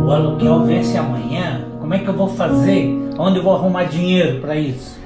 O aluguel vence amanhã. Como é que eu vou fazer? Onde eu vou arrumar dinheiro para isso?